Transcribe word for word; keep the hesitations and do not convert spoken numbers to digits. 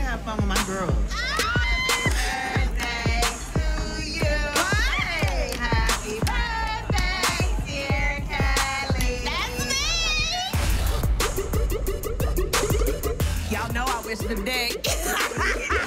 have fun with my girls. Happy birthday to you. Hey, happy birthday, dear Kelly. That's me. Y'all know I wish the day.